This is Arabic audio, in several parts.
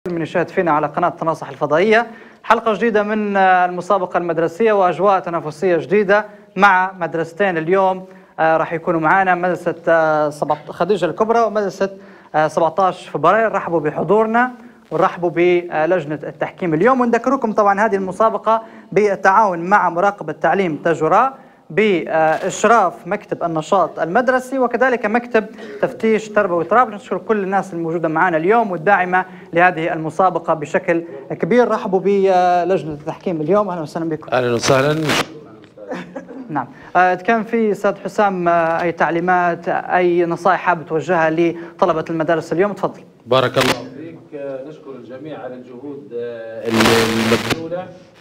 من يشاهد فينا على قناة تناصح الفضائية، حلقة جديدة من المسابقة المدرسية وأجواء تنافسية جديدة مع مدرستين اليوم. راح يكونوا معنا مدرسة خديجة الكبرى ومدرسة 17 فبراير. رحبوا بحضورنا ورحبوا بلجنة التحكيم اليوم، ونذكركم طبعا هذه المسابقة بالتعاون مع مراقبة تعليم تجراء بإشراف مكتب النشاط المدرسي وكذلك مكتب تفتيش تربوي تراب. نشكر كل الناس الموجودة معنا اليوم والداعمة لهذه المسابقة بشكل كبير. رحبوا بلجنة التحكيم اليوم، أهلا وسهلا بكم. أهلا وسهلا. نعم، كان في أستاذ حسام أي تعليمات أي نصائح حاب توجهها لطلبة المدارس اليوم؟ تفضل. بارك الله فيك. نشكر الجميع على الجهود المبذولة.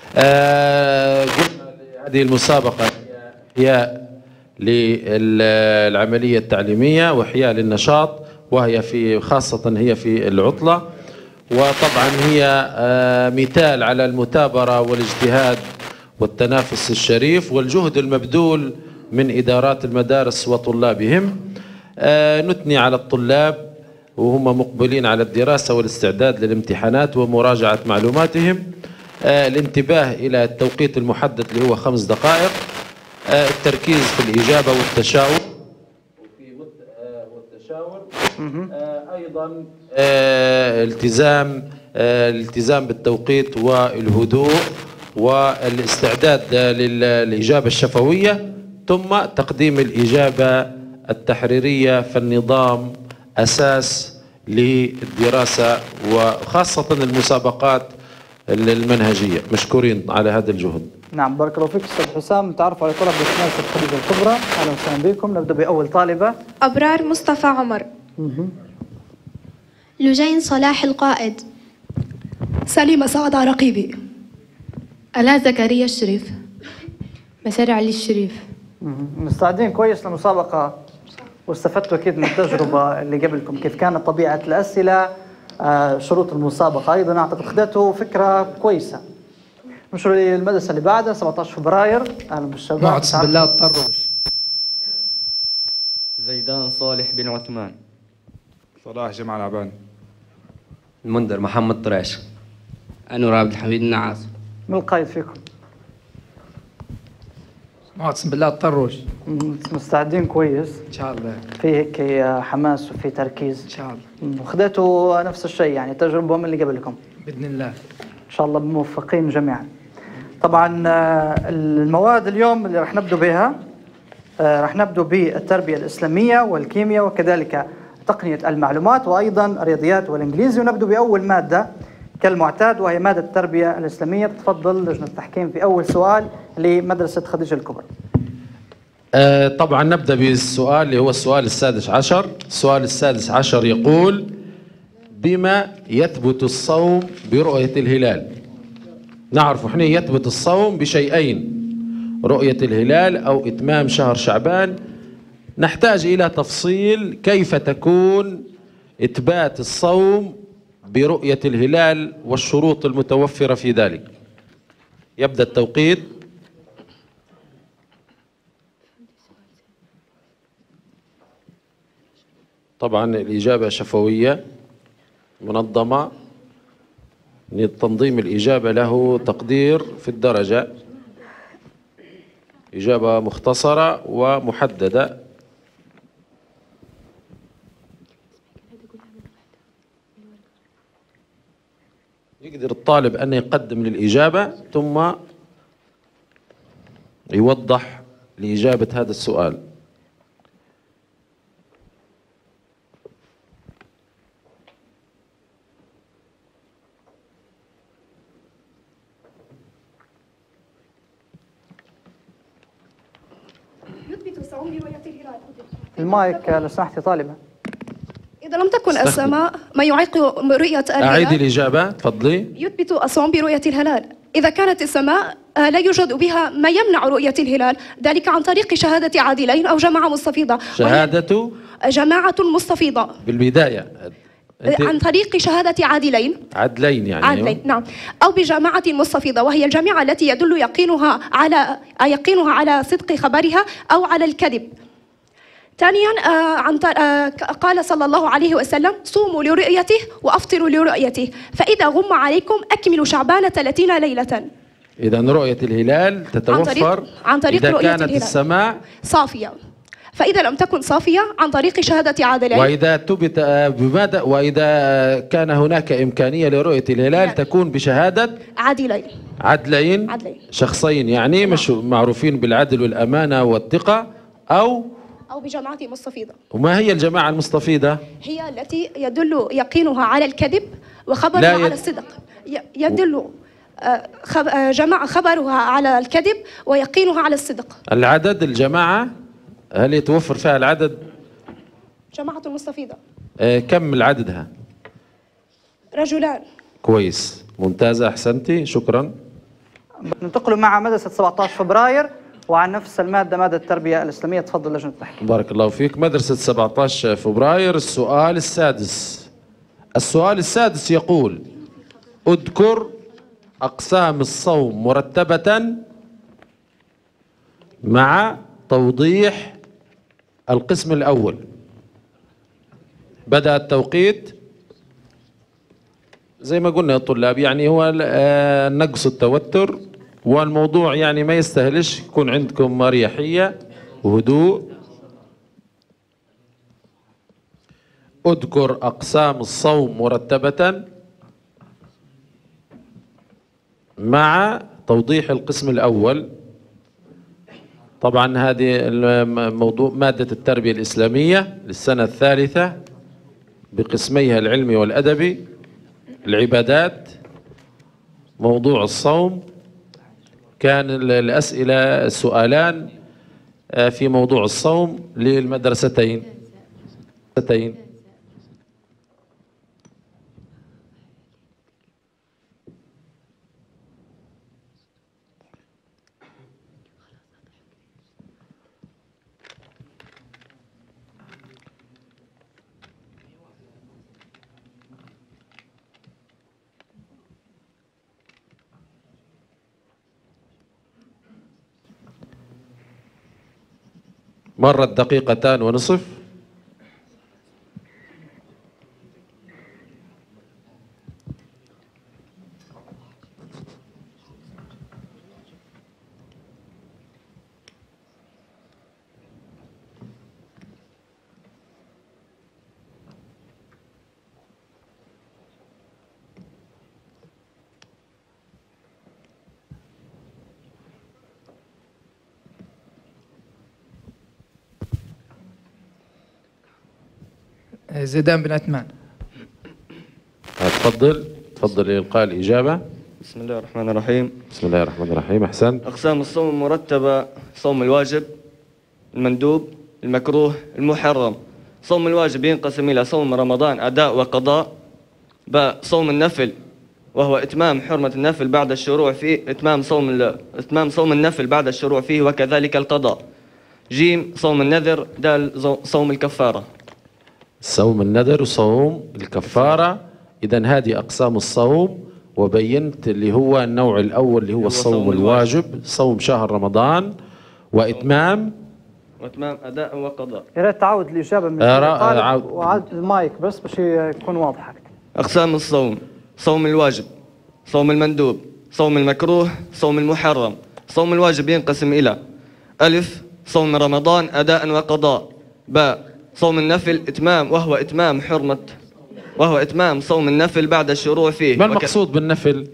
قلنا هذه المسابقة إحياء للعملية التعليمية وإحياء للنشاط، وهي في خاصة هي في العطلة، وطبعا هي مثال على المثابرة والاجتهاد والتنافس الشريف والجهد المبذول من إدارات المدارس وطلابهم. نثني على الطلاب وهم مقبلين على الدراسة والاستعداد للامتحانات ومراجعة معلوماتهم. الانتباه إلى التوقيت المحدد اللي هو 5 دقائق. التركيز في الإجابة والتشاور أيضا الالتزام بالتوقيت والهدوء والاستعداد للإجابة الشفوية، ثم تقديم الإجابة التحريرية. فالنظام أساس للدراسة وخاصة المسابقات المنهجية. مشكورين على هذا الجهد. نعم، بارك الله فيك أستاذ حسام. تعرفوا على طلبة مدرسة خديجة الكبرى، أهلا وسهلا بكم. نبدأ بأول طالبة. أبرار مصطفى عمر. لجين صلاح القائد. سليمة سعد عرقيبي. ألا زكريا الشريف. مسار علي الشريف. مستعدين كويس للمسابقة واستفدتوا أكيد من التجربة اللي قبلكم، كيف كانت طبيعة الأسئلة، شروط المسابقة. أيضا أعتقد خدتوا فكرة كويسة. نمشوا للمدرسة اللي بعدها 17 فبراير. أهلا بالشباب. معتصم بالله الطروش. زيدان صالح بن عثمان. صلاح جمال عبان. المنذر محمد طريش. أنور عبد الحميد النعاس. من القائد فيكم؟ معتصم بالله الطروش. مستعدين كويس ان شاء الله. في هيك حماس وفي تركيز ان شاء الله. وخذيتوا نفس الشيء يعني تجربة من اللي قبلكم باذن الله. ان شاء الله موفقين جميعا. طبعا المواد اليوم اللي راح نبدو بها، راح نبدو بالتربية الإسلامية والكيمياء وكذلك تقنية المعلومات وأيضا الرياضيات والإنجليزي. ونبدو بأول مادة كالمعتاد وهي مادة التربية الإسلامية. تفضل لجنة التحكيم في أول سؤال لمدرسة خديجة الكبرى. طبعا نبدأ بالسؤال اللي هو السؤال السادس عشر. السؤال السادس عشر يقول: بما يثبت الصوم برؤية الهلال؟ نعرف احنا يثبت الصوم بشيئين: رؤية الهلال أو إتمام شهر شعبان. نحتاج إلى تفصيل كيف تكون إثبات الصوم برؤية الهلال والشروط المتوفرة في ذلك. يبدأ التوقيت. طبعا الإجابة شفوية منظمة، تنظيم الإجابة له تقدير في الدرجة. إجابة مختصرة ومحددة. يقدر الطالب أن يقدم للإجابة ثم يوضح لإجابة هذا السؤال. يثبت الصوم برؤية الهلال. المايك لو سمحتي طالبة. إذا لم تكن السماء ما يعيق رؤية الهلال. أعيد الإجابة تفضلي. يثبت الصوم برؤية الهلال. إذا كانت السماء لا يوجد بها ما يمنع رؤية الهلال، ذلك عن طريق شهادة عادلين أو جماعة مستفيضة. شهادة جماعة مستفيضة بالبداية عن طريق شهادة عادلين. عدلين يعني. عدلين نعم. أو بجماعة مستفيضة، وهي الجامعة التي يدل يقينها على صدق خبرها أو على الكذب. ثانيا قال صلى الله عليه وسلم: صوموا لرؤيته وأفطروا لرؤيته، فإذا غم عليكم أكملوا شعبان 30 ليلة. إذا رؤية الهلال تتوفر عن طريق إذا رؤية كانت الهلال السماء صافية، فإذا لم تكن صافية عن طريق شهادة عادلين. وإذا ثبت بماذا، وإذا كان هناك إمكانية لرؤية الهلال تكون بشهادة عدلين شخصين، يعني مش معروفين بالعدل والأمانة والثقة، أو بجماعة مستفيضة. وما هي الجماعة المستفيضة؟ هي التي يدل يقينها على الكذب وخبرها على الصدق. يدل خبرها على الكذب ويقينها على الصدق. العدد الجماعة هل يتوفر فيها العدد؟ جماعة المستفيضة كم العددها؟ رجلان. كويس، ممتازة، أحسنتي، شكرا. ننتقل مع مدرسة 17 فبراير وعن نفس المادة، مادة التربية الإسلامية. تفضل لجنة التحكيم. بارك الله فيك. مدرسة 17 فبراير، السؤال السادس. السؤال السادس يقول: اذكر أقسام الصوم مرتبة مع توضيح القسم الأول. بدأ التوقيت. زي ما قلنا يا طلاب، يعني هو نقص التوتر، والموضوع يعني ما يستاهلش، يكون عندكم أريحية وهدوء. اذكر أقسام الصوم مرتبة مع توضيح القسم الأول. طبعا هذه الموضوع مادة التربية الإسلامية للسنة الثالثة بقسميها العلمي والأدبي. العبادات، موضوع الصوم، كان الأسئلة سؤالان في موضوع الصوم للمدرستين. مرت 1.5 دقيقة. زيدان بن عثمان. تفضل إلقاء الإجابة. بسم الله الرحمن الرحيم. بسم الله الرحمن الرحيم، أحسن. أقسام الصوم المرتبة: صوم الواجب، المندوب، المكروه، المحرم. صوم الواجب ينقسم إلى صوم رمضان أداء وقضاء. باء صوم النفل، وهو إتمام حرمة النفل بعد الشروع فيه، إتمام صوم النفل بعد الشروع فيه، وكذلك القضاء. جيم صوم النذر. دال صوم الكفارة. صوم النذر وصوم الكفارة. إذن هذه أقسام الصوم، وبينت اللي هو النوع الأول اللي هو الصوم الواجب، صوم شهر رمضان، وإتمام أداء وقضاء. يا ريت تعود الإجابة من الطالب وعاد المايك بس باش يكون واضح أكثر. أقسام الصوم: صوم الواجب، صوم المندوب، صوم المكروه، صوم المحرم. صوم الواجب ينقسم إلى: ألف صوم رمضان أداء وقضاء. باء صوم النفل إتمام، وهو إتمام صوم النفل بعد الشروع فيه. ما المقصود بالنفل؟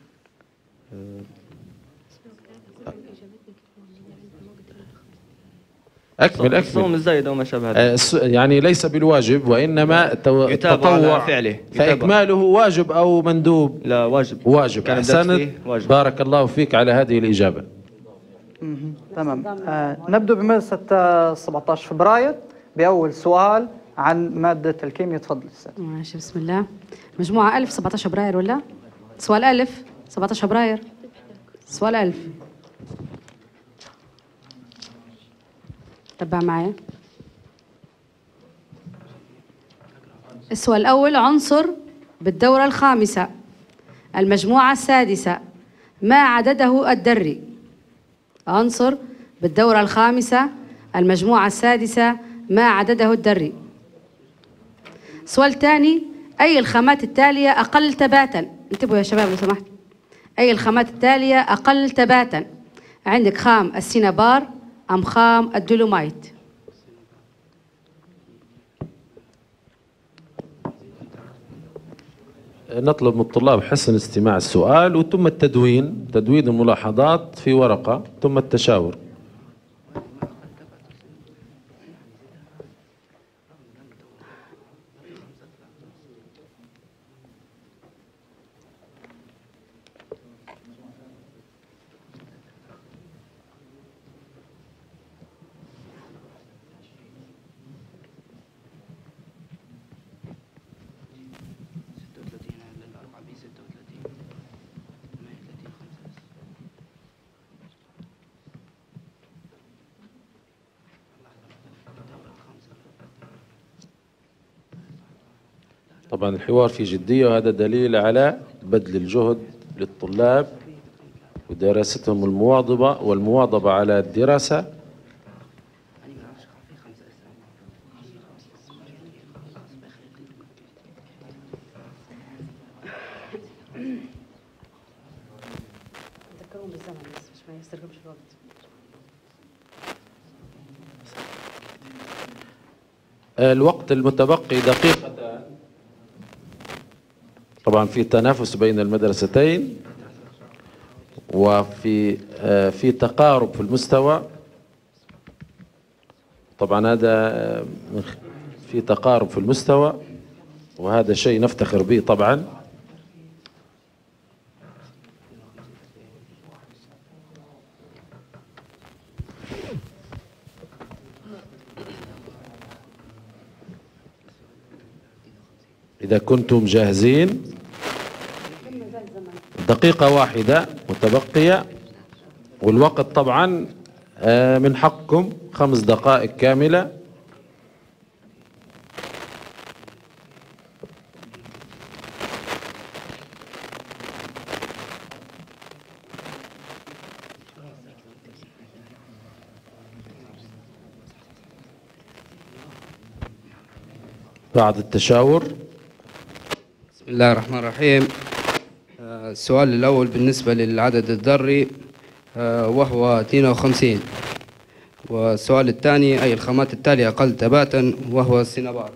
أكمل. صوم الزايد أو ما شابه يعني ليس بالواجب، وإنما تطوع فعله. فإكماله واجب أو مندوب؟ لا، واجب. أحسنت، بارك الله فيك على هذه الإجابة. تمام. نبدأ بمدرسة 17 فبراير بأول سؤال عن مادة الكيمياء. تفضل أستاذ. ماشي، بسم الله. مجموعة ألف 17 فبراير ولا؟ سؤال ألف 17 فبراير. سؤال ألف. تبع معي. السؤال الأول: عنصر بالدورة الخامسة، المجموعة السادسة، ما عدده الذري؟ عنصر بالدورة الخامسة، المجموعة السادسة، ما عدده الذري. سؤال ثاني، أي الخامات التالية أقل ثباتا؟ انتبهوا يا شباب لو سمحت. أي الخامات التالية أقل ثباتا؟ عندك خام السينابار أم خام الدولومايت؟ نطلب من الطلاب حسن استماع السؤال وثم تدوين الملاحظات في ورقة ثم التشاور. طبعا الحوار فيه جدية وهذا دليل على بذل الجهد للطلاب ودراستهم والمواظبة على الدراسة. الوقت المتبقي دقيقتان. طبعا في تنافس بين المدرستين وفي تقارب في المستوى. طبعا هذا في تقارب في المستوى وهذا شيء نفتخر به طبعا. إذا كنتم جاهزين، دقيقة واحدة متبقية والوقت طبعا من حقكم 5 دقائق كاملة. بعد التشاور. بسم الله الرحمن الرحيم. السؤال الأول بالنسبة للعدد الذري وهو 52. والسؤال الثاني، أي الخامات التالية أقل ثباتا؟ وهو السينابار.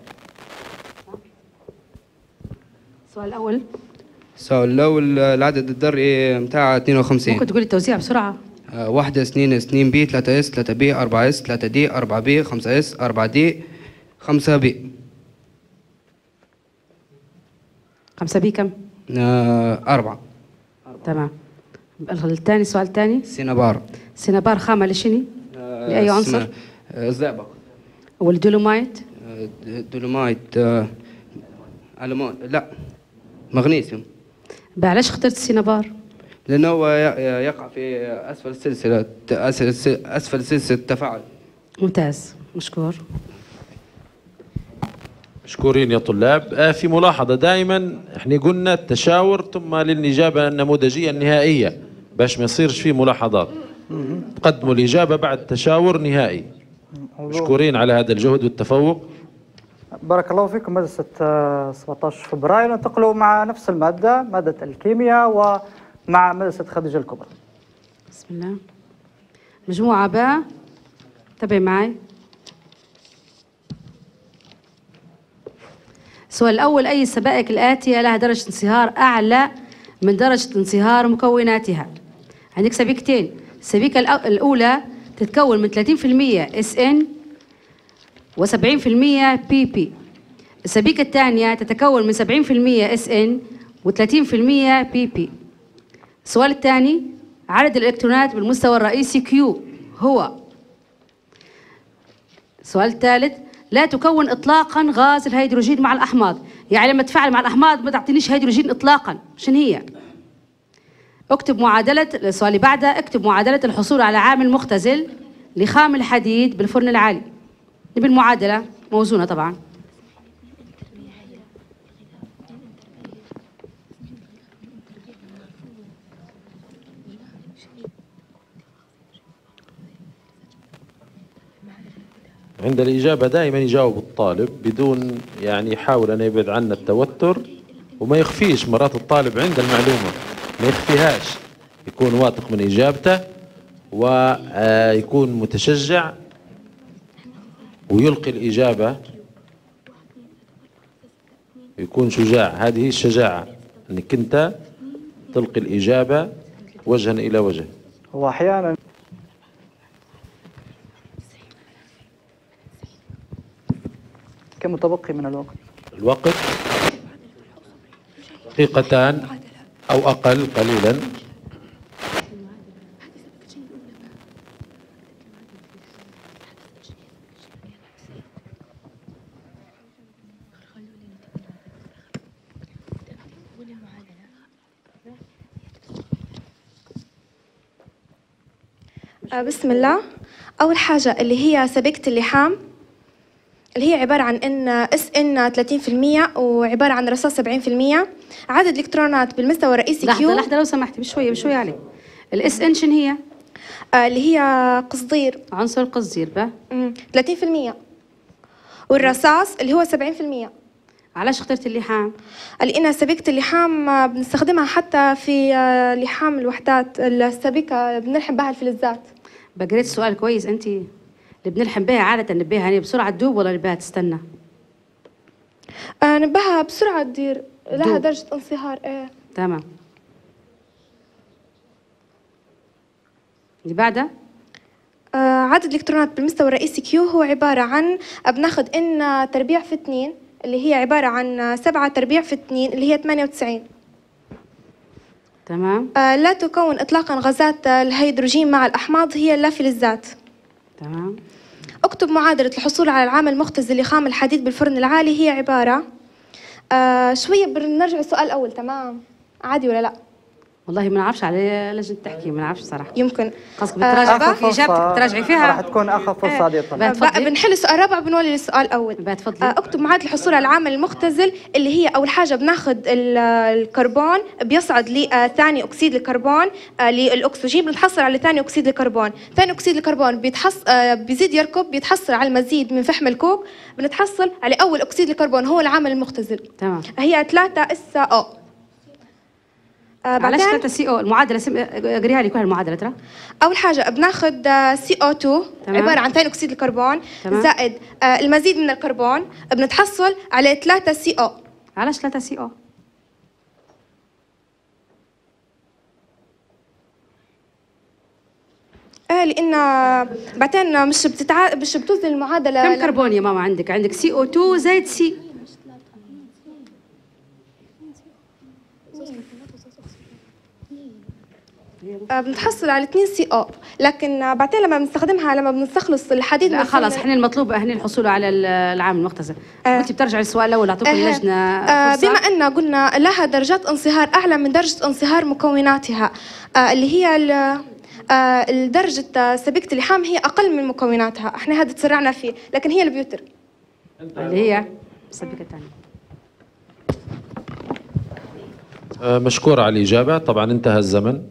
السؤال الأول العدد الذري متاع 52. ممكن تقولي التوزيع بسرعة؟ 1 2 بي 3 اس 3 بي 4 اس 3 دي 4 بي 5 اس 4 دي 5 بي. 5 بي كم؟ 4. تمام. الثاني، السؤال الثاني سينابار خامة لشني؟ لأي عنصر؟ الزئبق. والدولومايت؟ دولومايت ألمون، لا مغنيسيوم. علاش اخترت السينابار؟ لأنه هو يقع في أسفل سلسلة التفاعل. ممتاز، مشكور. مشكورين يا طلاب. في ملاحظة، دائما احنا قلنا التشاور ثم للإجابة النموذجية النهائية باش ما يصيرش فيه ملاحظات. تقدموا الإجابة بعد تشاور نهائي. مشكورين على هذا الجهد والتفوق. بارك الله فيكم. مدرسة 17 فبراير. ننتقلوا مع نفس المادة، مادة الكيمياء، ومع مدرسة خديجة الكبرى. بسم الله. مجموعة باء، تابعي معي. السؤال الأول، أي السبائك الآتية لها درجة انصهار أعلى من درجة انصهار مكوناتها؟ عندك سبيكتين. السبيكة الأولى تتكون من 30% SN و70% PP. السبيكة الثانية تتكون من 70% SN و30% PP. السؤال الثاني، عدد الإلكترونات بالمستوى الرئيسي Q هو. السؤال الثالث، لا تكون إطلاقا غاز الهيدروجين مع الأحماض. يعني لما تفاعل مع الأحماض ما تعطينيش هيدروجين إطلاقا. شنو هي؟ اكتب معادلة. السؤال اللي بعده، اكتب معادلة الحصول على عامل مختزل لخام الحديد بالفرن العالي. نبي المعادلة موزونة طبعا. عند الإجابة دائما يجاوب الطالب بدون يعني يحاول أن يبعد عنا التوتر وما يخفيش. مرات الطالب عند المعلومة ما يخفيهاش، يكون واثق من إجابته ويكون متشجع ويلقي الإجابة، يكون شجاع. هذه الشجاعة أنك أنت تلقي الإجابة وجها إلى وجه. هو أحيانا كم متبقي من الوقت؟ الوقت دقيقتان أو أقل قليلا. بسم الله. أول حاجة اللي هي سبيكة اللحام، اللي هي عبارة عن إن SN 30% وعبارة عن رصاص 70%. عدد الإلكترونات بالمستوى الرئيسي Q. لحظة لو سمحتي بشوية عليك. الSN شنو هي؟ اللي هي قصدير، عنصر قصدير بقى 30%. والرصاص اللي هو 70%. علاش اخترت اللحام؟ لأن سبيكة اللحام بنستخدمها حتى في لحام الوحدات السبيكة، بنلحم بها الفلزات. بقريت السؤال كويس. انت اللي بنلحم بها عادة نبيها يعني بسرعة تدوب ولا نبيها تستنى؟ نبيها بسرعة تدير، لها درجة انصهار. تمام. اللي بعدها عدد الإلكترونات بالمستوى الرئيسي كيو هو عبارة عن بناخد N تربيع في 2، اللي هي عبارة عن 7 تربيع في 2 اللي هي 98. تمام. لا تكون إطلاقا غازات الهيدروجين مع الأحماض هي اللافلزات. تمام. اكتب معادلة الحصول على العامل المختزل لخام الحديد بالفرن العالي. هي عبارة شوية بنرجع السؤال الأول. تمام عادي ولا لا؟ والله ما نعرفش على لجنة التحكيم، ما نعرفش صراحة. يمكن قصدك بتراجعي في إجابتك، بتراجعي فيها؟ راح تكون أخف فرصة هذه. بنحل السؤال الرابع بنولي للسؤال الأول. تفضلي. اكتب معادلة الحصول على العامل المختزل، اللي هي أول حاجة بناخد الكربون بيصعد لثاني أكسيد الكربون للأكسجين، بنتحصل على ثاني أكسيد الكربون. ثاني أكسيد الكربون بيزيد يركب، بيتحصل على المزيد من فحم الكوك، بنتحصل على أول أكسيد الكربون هو العامل المختزل. تمام. هي 3 SO. علاش 3 CO؟ المعادلة اقريها لي كل المعادلة ترى. أول حاجة بناخد CO2 عبارة عن ثاني أكسيد الكربون زائد المزيد من الكربون، بنتحصل على 3 CO. علاش 3 CO؟ لأن بعدين مش بتوزن المعادلة. كم كربون يا ماما عندك؟ عندك CO2 زائد C. بنتحصل على 2 CO، لكن بعدين لما بنستخدمها لما بنستخلص الحديد. لا خلاص احنا المطلوب هنا الحصول على العامل المختزل. كنت بترجع للسؤال الاول اعطوكم اللجنه فرصه. بما ان قلنا لها درجات انصهار اعلى من درجه انصهار مكوناتها، اللي هي درجه سبيكه اللحام هي اقل من مكوناتها، احنا هذا تسرعنا فيه، لكن هي البيوتر اللي هي السبيكه الثانيه. مشكور على الإجابة. طبعا انتهى الزمن.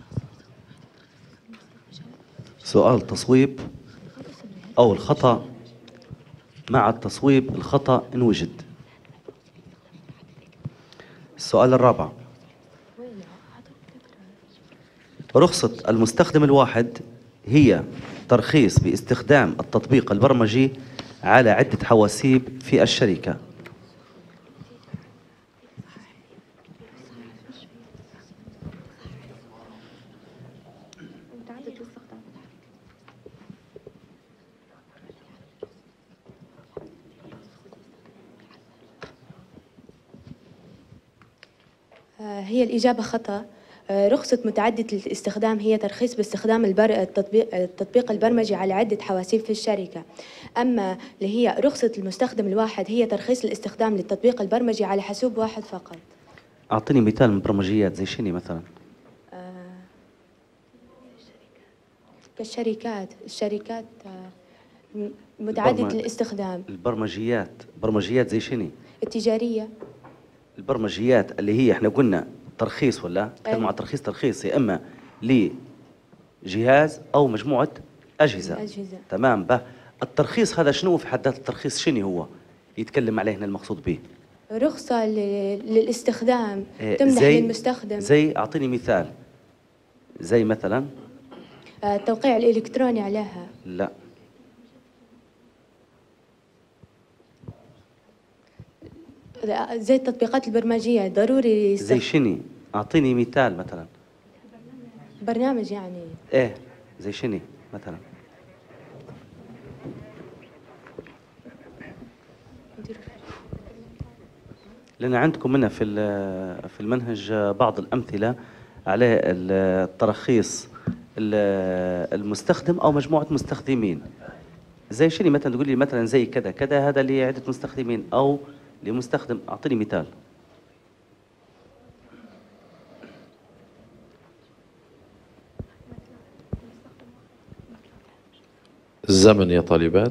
سؤال تصويب أو الخطأ مع التصويب الخطأ إن وجد. السؤال الرابع: رخصة المستخدم الواحد هي ترخيص باستخدام التطبيق البرمجي على عدة حواسيب في الشركة. هي الإجابة خطأ. رخصة متعددة الاستخدام هي ترخيص باستخدام التطبيق البرمجي على عدة حواسيب في الشركة. أما اللي هي رخصة المستخدم الواحد هي ترخيص الاستخدام للتطبيق البرمجي على حاسوب واحد فقط. أعطيني مثال من برمجيات زي شنو مثلا؟ كالشركات، الشركات متعددة الاستخدام. برمجيات زي شنو؟ التجارية. البرمجيات اللي هي احنا قلنا ترخيص ولا تكلموا عن ترخيص يا اما لجهاز او مجموعه اجهزه. أجهزة. تمام. به الترخيص هذا شنو في حد ذات الترخيص؟ شنو هو يتكلم عليه هنا المقصود به؟ رخصة للاستخدام تمنح للمستخدم. زي أعطيني مثال. زي مثلا التوقيع الإلكتروني عليها. لا. زي التطبيقات البرمجية ضروري زي شنو؟ أعطيني مثال مثلا. برنامج يعني. إيه زي شنو مثلا؟ لأن عندكم هنا في المنهج بعض الأمثلة على الترخيص المستخدم أو مجموعة مستخدمين. زي شنو مثلا تقول لي مثلا زي كذا كذا هذا لعدة مستخدمين أو لمستخدم. أعطيني مثال. الزمن يا طالبات.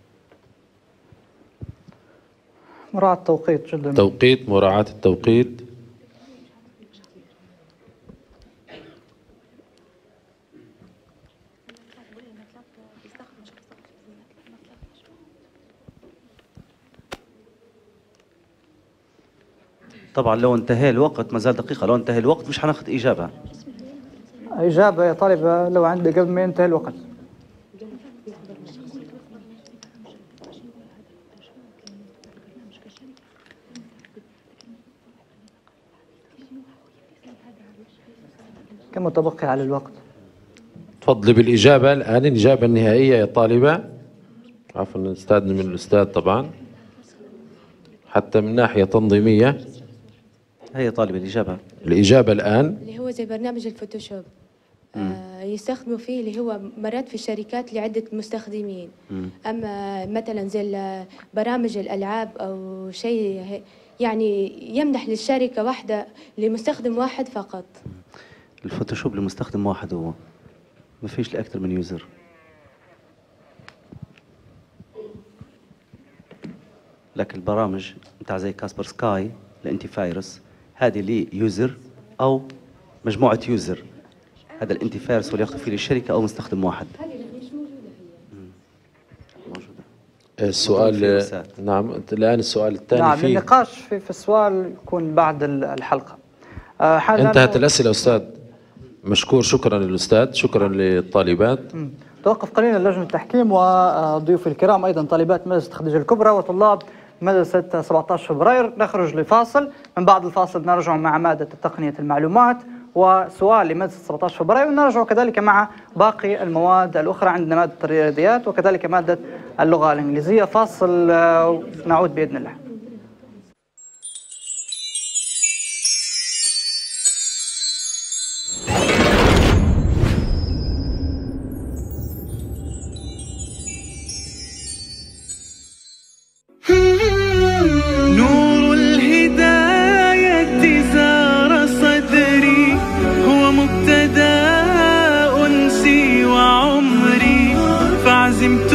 مراعاة التوقيت جدا. توقيت، مراعاة التوقيت. طبعا لو انتهى الوقت ما زال دقيقة، لو انتهى الوقت مش هناخذ إجابة. إجابة يا طالب لو عندي قبل ما ينتهي الوقت. كم متبقي على الوقت؟ تفضلي بالإجابة الآن، الإجابة النهائية يا طالبة. عفوا نستأذن من الأستاذ طبعا حتى من ناحية تنظيمية. هي طالب الإجابة. الإجابة الآن اللي هو زي برنامج الفوتوشوب. يستخدموا فيه اللي هو مرات في الشركات لعدة مستخدمين. أما مثلا زي برامج الألعاب أو شيء يعني يمنح للشركة واحدة لمستخدم واحد فقط. الفوتوشوب لمستخدم واحد هو ما فيش لأكثر من يوزر. لكن البرامج بتاع زي كاسبر سكاي الانتي فايروس هذه لي يوزر أو مجموعة يوزر. هذا الانتي فايروس هو اللي ياخذ فيه للشركة أو مستخدم واحد. السؤال نعم الآن السؤال الثاني نعم فيه. النقاش في السؤال يكون بعد الحلقة. انتهت الأسئلة أستاذ. مشكور، شكرا للأستاذ، شكرا للطالبات. توقف قليلا لجنة التحكيم وضيوف الكرام أيضا طالبات مدرسة خديجة الكبرى وطلاب مدرسة 17 فبراير. نخرج لفاصل، من بعد الفاصل نرجع مع مادة تقنية المعلومات وسؤال لمدرسة 17 فبراير، ونرجع كذلك مع باقي المواد الأخرى. عندنا مادة الرياضيات وكذلك مادة اللغة الإنجليزية. فاصل نعود بإذن الله. نور الهداية زار صدري، هو مبتدأ أنسي وعمري، فعزمت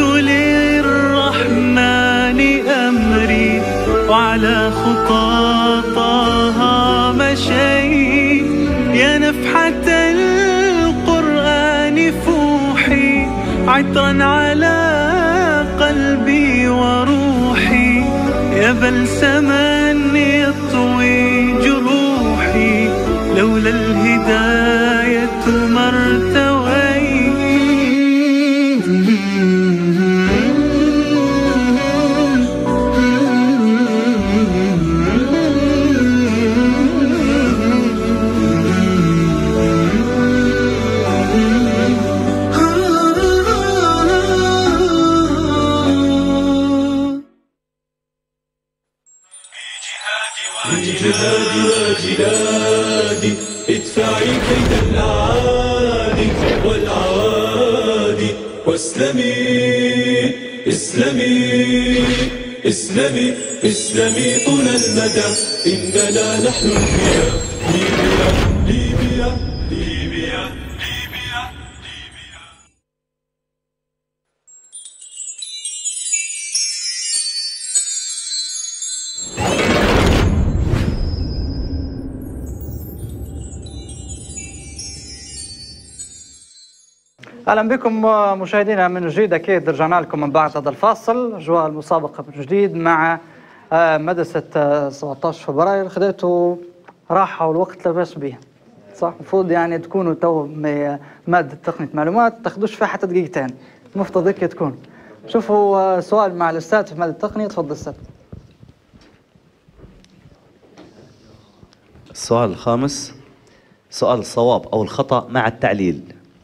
للرحمن أمري، وعلى خطى طه مشيت، يا نفحة القرآن فوحي، عطرا على قلبي وروحي، يا بلسما يطوي جروحي، لولا الهداية ما ارتويت. جهادي وجلادي ادفعي كيد الأعادي والعوادي، واسلمي اسلمي اسلمي اسلمي طول المدى، إننا نحن الخيار. ليبيا ليبيا ليبيا ليبيا ليبيا. اهلا بكم مشاهدينا من جديد. اكيد رجعنا لكم من بعد هذا الفاصل، اجواء المسابقه من جديد مع مدرسه 17 فبراير. خذيتوا راحه والوقت لبس بيه، صح؟ المفروض يعني تكونوا تو ماده تقنيه معلومات تاخذوش فيها حتى دقيقتين، المفترض هيك تكون. شوفوا سؤال مع الاستاذ في ماده التقنيه، تفضل استاذ. السؤال الخامس، سؤال الصواب أو الخطأ مع التعليل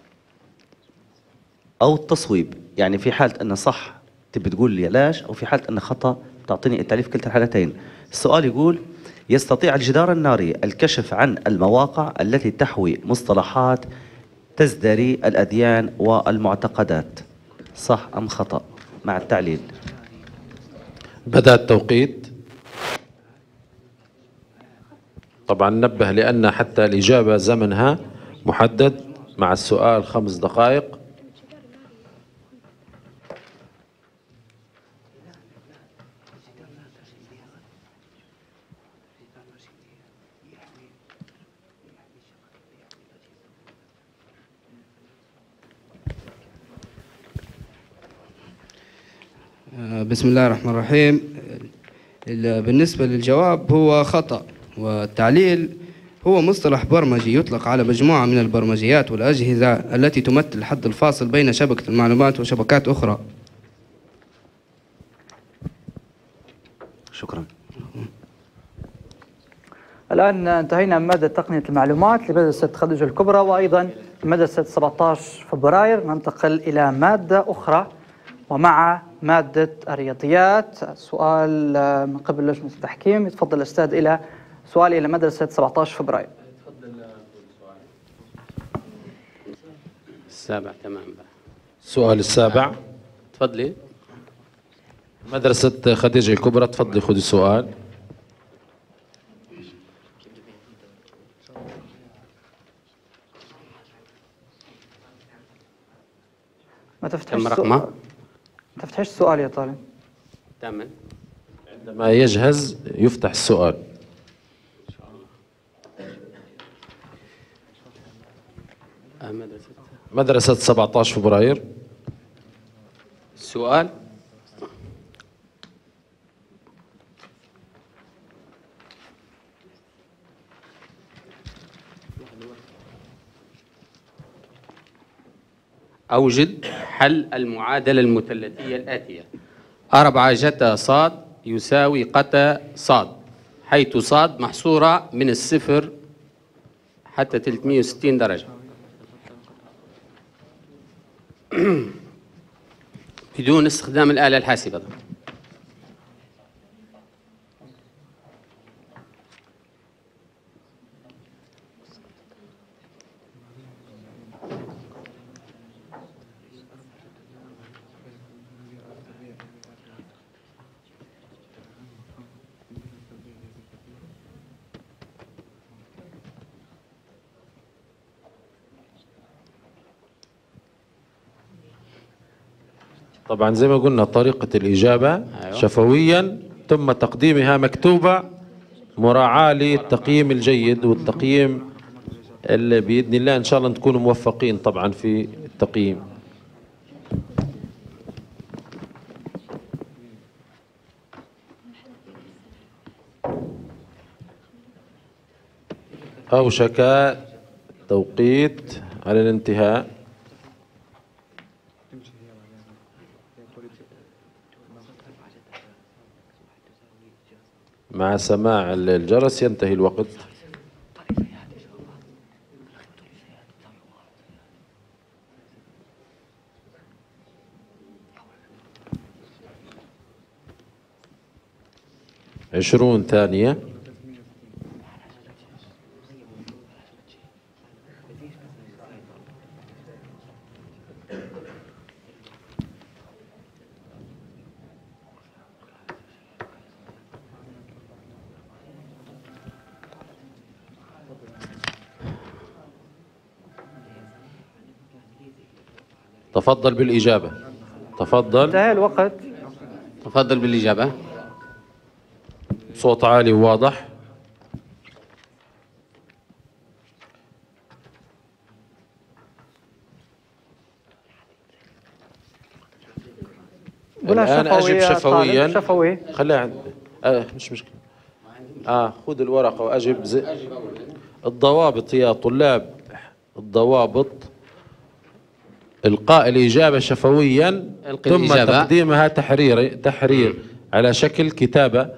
أو التصويب. يعني في حالة أنه صح تبي تقول لي علاش، أو في حالة أنه خطأ تعطيني التعليل في كلتا الحالتين. السؤال يقول: يستطيع الجدار الناري الكشف عن المواقع التي تحوي مصطلحات تزدري الأديان والمعتقدات، صح أم خطأ مع التعليل؟ بدأ التوقيت. طبعا نبه لأن حتى الإجابة زمنها محدد مع السؤال 5 دقائق. بسم الله الرحمن الرحيم. بالنسبة للجواب هو خطأ. والتعليل هو مصطلح برمجي يطلق على مجموعة من البرمجيات والأجهزة التي تمثل الحد الفاصل بين شبكة المعلومات وشبكات أخرى. شكرا. الآن انتهينا من مادة تقنية المعلومات لمدرسة خديجة الكبرى وأيضا مدرسة 17 فبراير. ننتقل إلى مادة أخرى ومع مادة الرياضيات. سؤال من قبل لجنة التحكيم. يتفضل الأستاذ إلى سؤال إلى مدرسة 17 فبراير. السابع تمام. السؤال السابع. تفضلي. مدرسة خديجة الكبرى، تفضلي خذي السؤال. ما تفتحش رقمه؟ ما تفتحش السؤال يا طالب. تمام. عندما يجهز يفتح السؤال. مدرسة 17 فبراير. السؤال: أوجد حل المعادلة المثلثية الآتية: 4 جتا صاد يساوي قتا صاد، حيث صاد محصورة من 0 حتى 360 درجة بدون استخدام الآلة الحاسبة. طبعا زي ما قلنا طريقة الإجابة شفويا ثم تقديمها مكتوبة، مراعاة للتقييم الجيد والتقييم اللي بإذن الله إن شاء الله تكونوا موفقين طبعا في التقييم. أوشك التوقيت على الانتهاء. مع سماع الجرس ينتهي الوقت. عشرون ثانية. تفضل بالإجابة. تفضل. انتهى الوقت. تفضل بالإجابة. صوت عالي وواضح. قولها الآن أجب شفويا. شفوي. خليها مش مشكلة. خذ الورقة وأجب الضوابط يا طلاب، الضوابط: إلقاء الإجابة شفويا ثم تقديمها تحرير على شكل كتابة.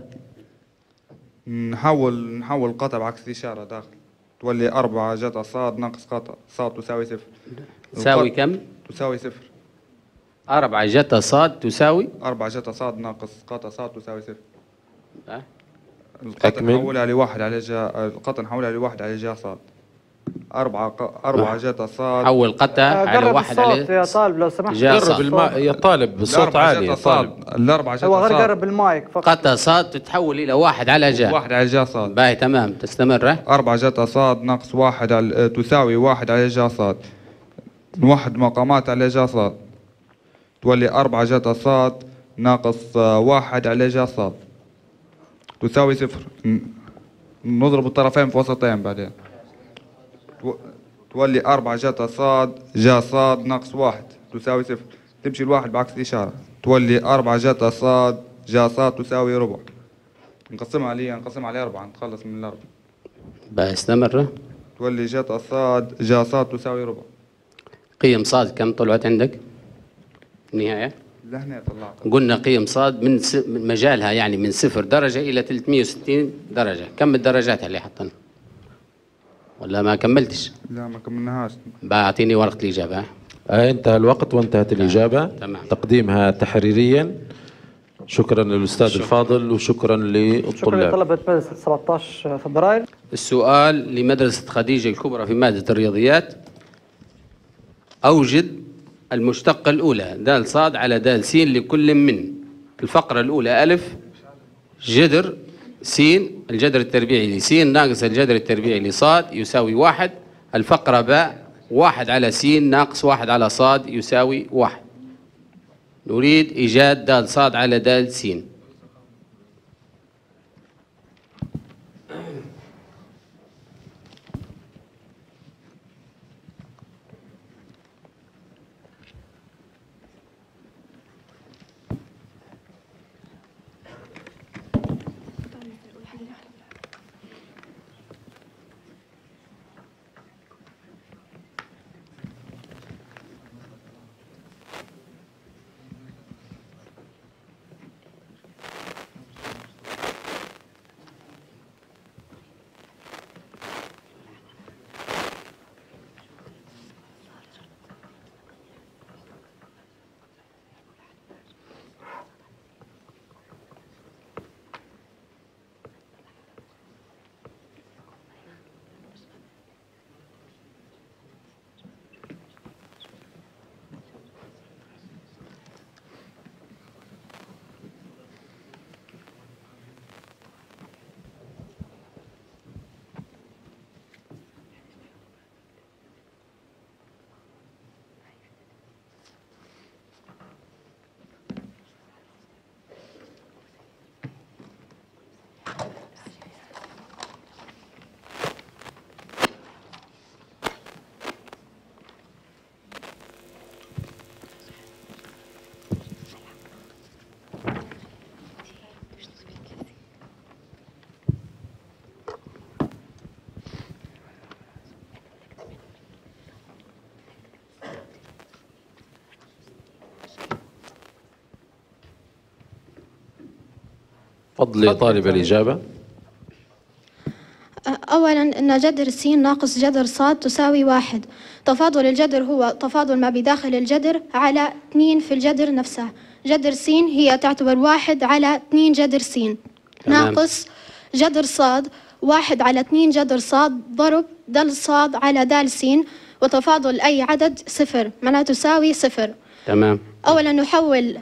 نحول قطع بعكس الإشارة داخل، تولي 4 جتا صاد ناقص قطع صاد تساوي 0. تساوي كم؟ تساوي 0. 4 جتا صاد تساوي 4 جتا صاد ناقص قطع صاد تساوي 0. القطع نحولها لواحد على القطع نحولها لواحد على جا صاد. 4 جتا صاد. حول قطع على واحد على يا طالب لو سمحت. قرب يا طالب بصوت عالي يا طالب. ال4 جتا هو غير صاد. قرب المايك فقط. قطع صاد تتحول إلى واحد على جا. واحد على جا صاد. باهي تمام تستمر. 4 جتا صاد ناقص واحد على تساوي واحد على جا صاد. نوحد مقامات على جا صاد، تولي 4 جتا صاد ناقص واحد على جا صاد تساوي 0. نضرب الطرفين في وسطين بعدين تولي 4 جتا صاد جا صاد ناقص واحد تساوي 0. تمشي الواحد بعكس الإشارة، تولي 4 جتا صاد جا صاد تساوي ربع. نقسمها على 4 نتخلص من الأربعة. بستمر. تولي جتا صاد جا صاد تساوي ربع. قيم صاد كم طلعت عندك؟ النهاية؟ لهنا طلعت. قلنا قيم صاد من مجالها يعني من 0 درجة إلى 360 درجة، كم الدرجات اللي حطنا؟ ولا ما كملتش؟ لا ما كملناهاش. أعطيني ورقة الإجابة. انتهى الوقت وانتهت الإجابة. تمام. تقديمها تحريريا. شكرا للأستاذ الفاضل وشكرا للطلاب. شكرا لطلبة مدرسة 17 فبراير. السؤال لمدرسة خديجة الكبرى في مادة الرياضيات: أوجد المشتقة الأولى د صاد على د س لكل من الفقرة الأولى ألف جذر س الجذر التربيعي لس ناقص الجذر التربيعي لصاد يساوي 1. الفقرة باء 1 على س ناقص 1 على صاد يساوي 1. نريد إيجاد د صاد على د س. تفضلي طالب الإجابة. أولا أن جذر س ناقص جذر صاد تساوي 1. تفاضل الجذر هو تفاضل ما بداخل الجذر على 2 في الجذر نفسه. جذر س هي تعتبر 1 على 2 جذر س ناقص جذر صاد 1 على 2 جذر صاد ضرب د صاد على د س، وتفاضل أي عدد 0 معناته تساوي 0. تمام. أولا نحول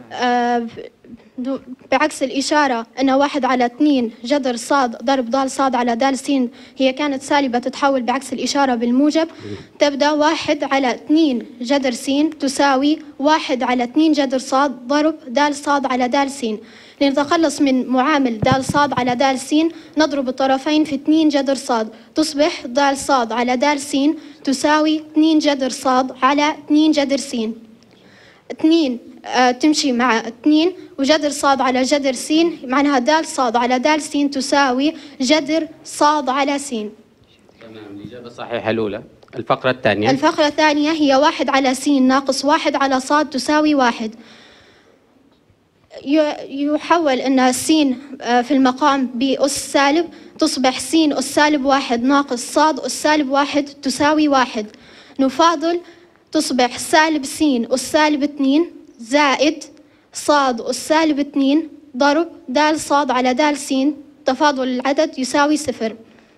بعكس الإشارة أن 1 على 2 جذر صاد ضرب ضال صاد على دال س هي كانت سالبة تتحول بعكس الإشارة بالموجب. تبدأ 1 على 2 جذر س تساوي 1 على 2 جذر صاد ضرب دال صاد على دال س. لنتخلص من معامل دال صاد على دال س نضرب الطرفين في 2 جذر صاد تصبح دال صاد على دال س تساوي 2 جذر صاد على 2 جذر س. 2 تمشي مع 2 وجذر صاد على جذر س معناها د صاد على د س تساوي جذر صاد على س. تمام الإجابة صحيحة الأولى. الفقرة الثانية. الفقرة الثانية هي 1 على س ناقص 1 على صاد تساوي 1. يحول أن س في المقام بأس سالب تصبح س أس سالب 1 ناقص صاد أس سالب 1 تساوي 1. نفاضل تصبح سالب س أس سالب 2 زائد صاد أس سالب 2 ضرب د صاد على د س تفاضل العدد يساوي 0.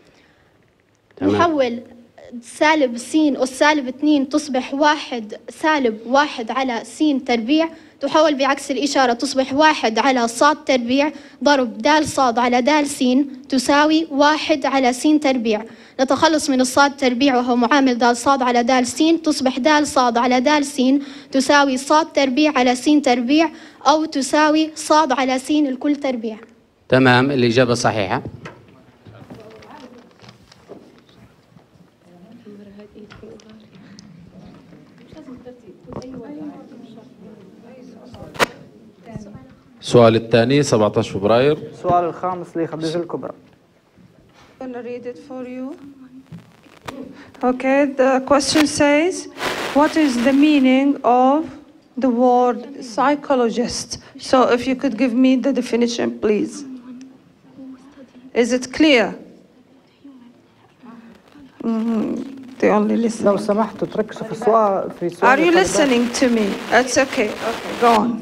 نحول سالب س أس سالب 2 تصبح 1 سالب 1 على س تربيع تحول بعكس الإشارة تصبح 1 على صاد تربيع ضرب د صاد على د س تساوي 1 على س تربيع. نتخلص من الصاد تربيع وهو معامل د صاد على د س تصبح د صاد على د س تساوي صاد تربيع على س تربيع أو تساوي صاد على س الكل تربيع. تمام الإجابة صحيحة. السؤال الثاني 17 فبراير. السؤال الخامس لخديجة الكبرى. I'm gonna read it for you. Okay, the question says, what is the meaning of the word psychologist? So if you could give me the definition, please. Is it clear? They only listen. لو سمحتوا تركزوا في السؤال. Are you listening to me? It's okay. Okay, go on.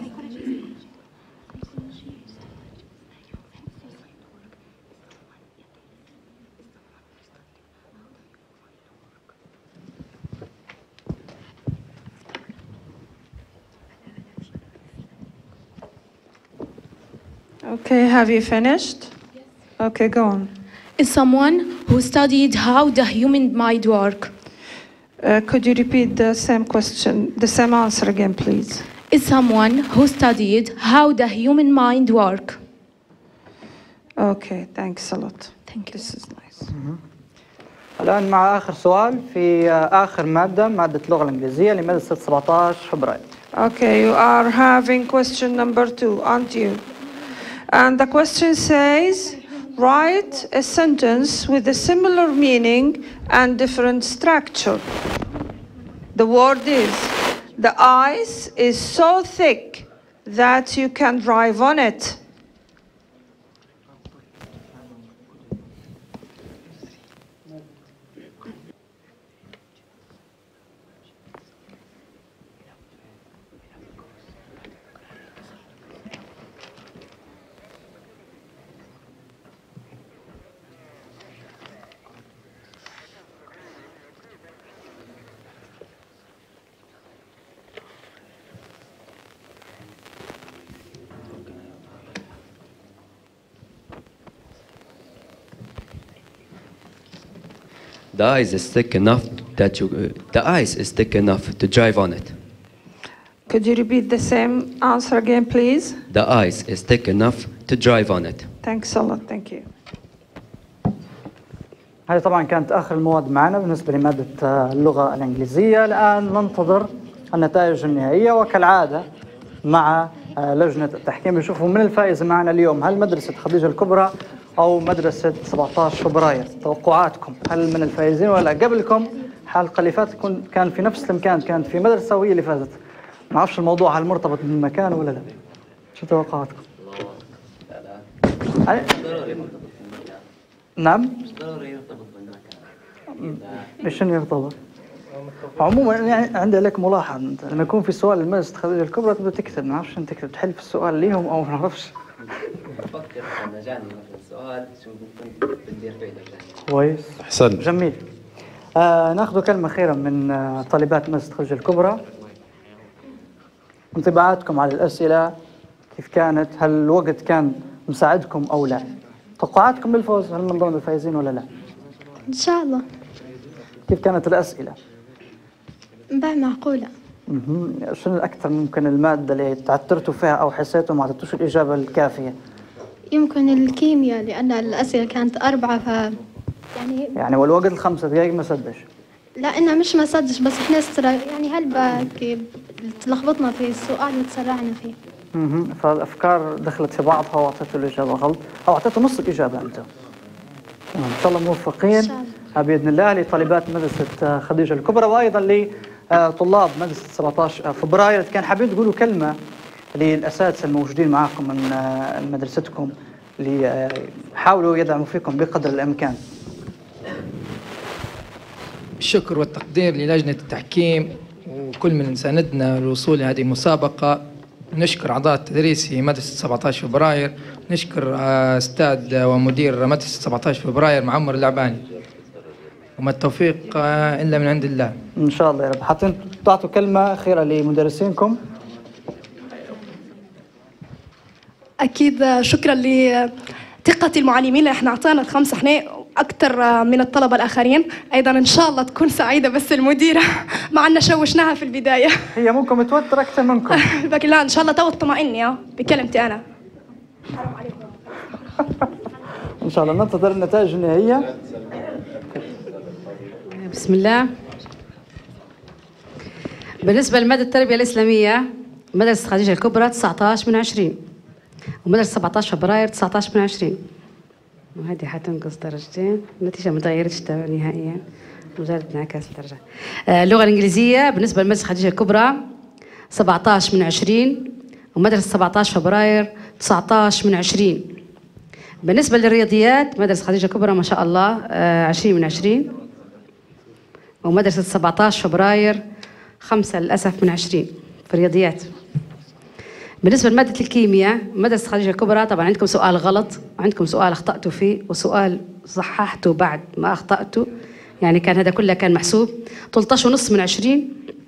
Okay, have you finished? Okay, go on. Is someone who studied how the human mind work. Could you repeat the same question, the same answer again, please? Is someone who studied how the human mind work. Okay, thanks a lot. Thank you. This is nice. الآن مع آخر سؤال في آخر مادة اللغة الإنجليزية لمدرسة 17 فبراير. Okay, you are having question number 2, aren't you? And the question says, write a sentence with a similar meaning and different structure. The word is, the ice is so thick that you can drive on it. The ice is thick enough that the ice is thick enough to drive on it. Could you repeat the same answer again, please? The ice is thick enough to drive on it. Thanks a lot. Thank you. هذه طبعا كانت آخر المواد معنا بالنسبة لمادة اللغة الإنجليزية. الآن ننتظر النتائج النهائية وكالعادة مع لجنة التحكيم نشوفوا من الفائز معنا اليوم، هل مدرسة خديجة الكبرى أو مدرسة 17 فبراير؟ توقعاتكم هل من الفائزين ولا قبلكم؟ الحلقة اللي فاتت كان في نفس المكان، كانت في مدرسة وهي اللي فازت. ما أعرفش الموضوع هل مرتبط بالمكان ولا لا؟ شو توقعاتكم؟ نعم؟ مش ضروري يرتبط بالمكان. مش انه يرتبط. عموما يعني عندي لك ملاحظة، انت لما يكون في سؤال لمدرسة خديجة الكبرى تبدا تكتب، ما اعرفش انت تكتب تحل في السؤال ليهم او ما نعرفش. بفكر لما جاني مثلا سؤال شو كنت بدير فيه. كويس. احسنت. جميل. ناخذ كلمة أخيرة من طالبات مدرسة خديجة الكبرى. انطباعاتكم على الأسئلة كيف كانت؟ هل الوقت كان مساعدكم أو لا؟ توقعاتكم بالفوز، هل من ضمن الفائزين ولا لا؟ إن شاء الله. كيف كانت الأسئلة؟ معقولة. شنو الأكثر ممكن المادة اللي تعثرتوا فيها أو حسيتوا ما عطيتوش الإجابة الكافية؟ يمكن الكيمياء لأن الأسئلة كانت 4 يعني والوقت ال5 دقائق ما سدش. لا إنها مش ما صدش، بس إحنا يعني هلبا تلخبطنا في السؤال وتسرعنا فيه. فالافكار دخلت في بعضها واعطيته الاجابه غلط او اعطيته نص الاجابه انت. ان شاء الله موفقين باذن الله لطالبات مدرسه خديجه الكبرى وايضا لطلاب مدرسه 17 فبراير. كان حابين تقولوا كلمه للاساتذه الموجودين معكم من مدرستكم ليحاولوا يدعموا فيكم بقدر الامكان. الشكر والتقدير للجنه التحكيم وكل من ساندنا للوصول لهذه المسابقه. نشكر أعضاء التدريس في مدرسة 17 فبراير، نشكر أستاذ ومدير مدرسة 17 فبراير معمر العباني، وما التوفيق إلا من عند الله. إن شاء الله يا رب. حتى تعطوا كلمة أخيرة لمدرسينكم. أكيد شكرا لثقة المعلمين اللي احنا أعطانا الخمسة، احنا أكثر من الطلبة الآخرين. أيضا إن شاء الله تكون سعيدة، بس المديرة مع أننا شوشناها في البداية. هي ممكن متوترة أكثر منكم. لكن لا إن شاء الله تو اطمئني بكلمتي أنا. إن شاء الله ننتظر النتائج النهائية. بسم الله. بالنسبة لمادة التربية الإسلامية مدرسة خديجة الكبرى 19/20، ومدرسة 17 فبراير 19/20. وهذه حتنقص درجتين، النتيجة ما تغيرتش نهائيا، مجرد انعكاس الدرجة. اللغة الإنجليزية بالنسبة لمدرسة خديجة الكبرى 17/20، ومدرسة 17 فبراير 19/20. بالنسبة للرياضيات مدرسة خديجة الكبرى ما شاء الله 20/20، ومدرسة 17 فبراير 5 للأسف من 20 في الرياضيات. بالنسبة لمادة الكيمياء مدرسة خديجة الكبرى طبعا عندكم سؤال غلط، وعندكم سؤال أخطأتوا فيه، وسؤال صححته بعد ما أخطأته، يعني كان هذا كله كان محسوب. 13.5 من 20.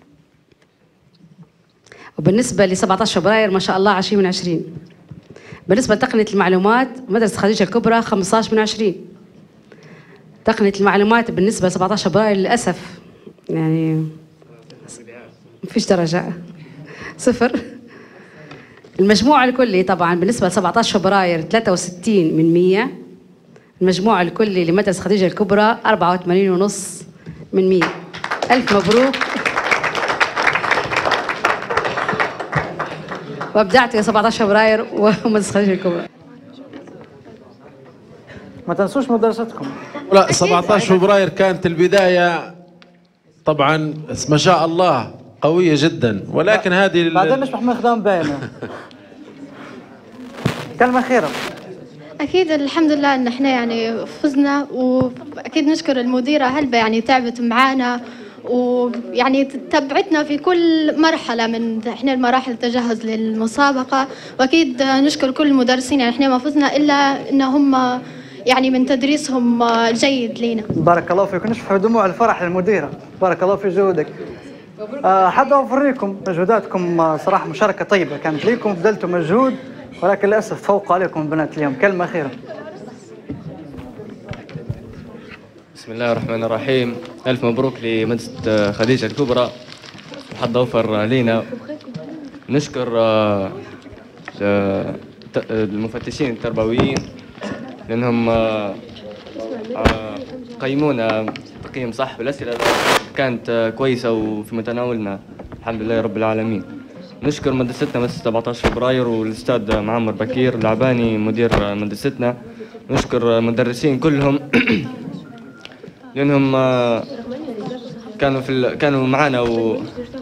وبالنسبة ل 17 فبراير ما شاء الله 20 من 20. بالنسبة لتقنية المعلومات مدرسة خديجة الكبرى 15 من 20. تقنية المعلومات بالنسبة ل 17 فبراير للأسف يعني ما فيش درجة، 0. المجموع الكلي طبعا بالنسبة ل 17 فبراير 63 من 100. المجموع الكلي لمدرسة خديجة الكبرى 84.5 من 100. ألف مبروك، وابدعت يا 17 فبراير ومدرسة خديجة الكبرى. ما تنسوش مدرستكم. لا 17 فبراير كانت البداية طبعا ما شاء الله قوية جدا، ولكن هذه بعدين مش محمد خدام باينة. كلمة أخيرة. أكيد الحمد لله إن إحنا يعني فزنا، وأكيد نشكر المديرة هلبة يعني تعبت معانا ويعني تبعتنا في كل مرحلة من إحنا المراحل التجهز للمسابقة، وأكيد نشكر كل المدرسين. يعني إحنا ما فزنا إلا إن هم يعني من تدريسهم الجيد لنا. بارك الله فيكم، نشوف دموع الفرح للمديرة. بارك الله في جهودك. حابة أوفريكم مجهوداتكم، صراحة مشاركة طيبة كانت ليكم، بذلتوا مجهود، ولكن للأسف تفوقوا عليكم بنات اليوم. كلمة أخيرة. بسم الله الرحمن الرحيم. ألف مبروك لمدرسة خديجة الكبرى، حد أوفر لينا. نشكر المفتشين التربويين لأنهم قيمونا تقييم صح، والأسئلة كانت كويسة وفي متناولنا الحمد لله رب العالمين. نشكر مدرستنا مدرسة 17 فبراير والأستاذ معمر بكير العباني مدير مدرستنا. نشكر المدرسين كلهم لأنهم كانوا معنا و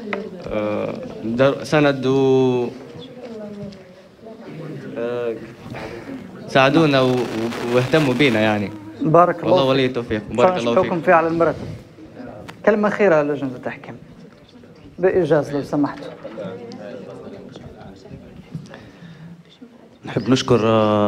سند و ساعدونا واهتموا بينا يعني. بارك الله والله ولي التوفيق. بارك الله فيكم. فيه على المرتب. كلمة أخيرة لجنة التحكيم بإيجاز لو سمحتوا. نحب نشكر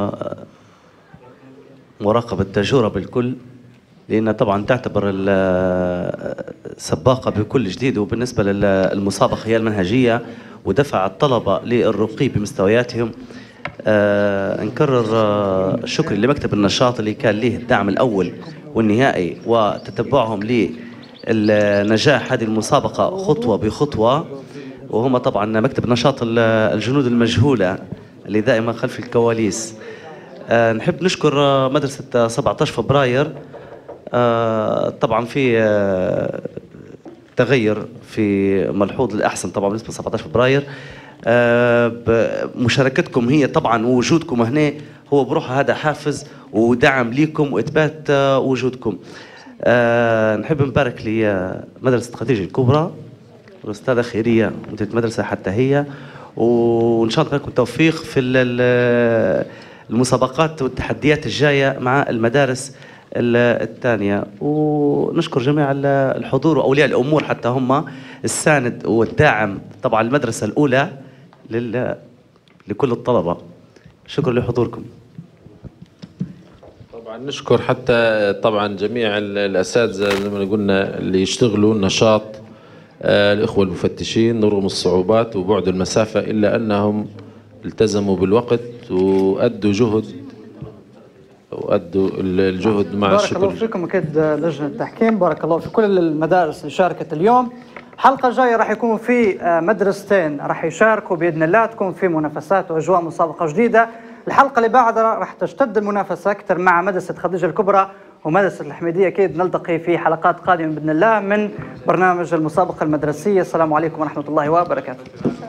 مراقبة تجورة بالكل، لأن طبعا تعتبر السباقة بكل جديد، وبالنسبة للمسابقة هي المنهجية ودفع الطلبة للرقي بمستوياتهم. نكرر الشكر لمكتب النشاط اللي كان له الدعم الأول والنهائي وتتبعهم للنجاح هذه المسابقة خطوة بخطوة، وهم طبعا مكتب نشاط الجنود المجهولة اللي دائما خلف الكواليس. نحب نشكر مدرسة 17 فبراير طبعا في تغير في ملحوظ للأحسن طبعا بالنسبة ل 17 فبراير. مشاركتكم هي طبعا ووجودكم هنا هو بروحه هذا حافز ودعم ليكم وإثبات وجودكم. نحب نبارك لمدرسة خديجة الكبرى والأستاذة خيرية مديرة المدرسة حتى هي، وإن شاء الله لكم التوفيق في المسابقات والتحديات الجاية مع المدارس الثانية. ونشكر جميع الحضور وأولياء الأمور حتى هم الساند والداعم طبعا المدرسة الأولى لكل الطلبة. شكرا لحضوركم. طبعا نشكر حتى طبعا جميع الأساتذة زي ما قلنا اللي يشتغلوا النشاط، الإخوة المفتشين رغم الصعوبات وبعد المسافة إلا أنهم التزموا بالوقت وأدوا الجهد مع بارك الشكر. الله فيكم أكيد لجنة التحكيم، بارك الله في كل المدارس اللي شاركت اليوم. الحلقة الجاية راح يكون في مدرستين راح يشاركوا بإذن الله، تكون في منافسات وأجواء مسابقة جديدة. الحلقة اللي بعدها راح تشتد المنافسة أكثر مع مدرسة خديجة الكبرى ومدرسة الحميدية. أكيد نلتقي في حلقات قادمة بإذن الله من برنامج المسابقة المدرسية. السلام عليكم ورحمة الله وبركاته.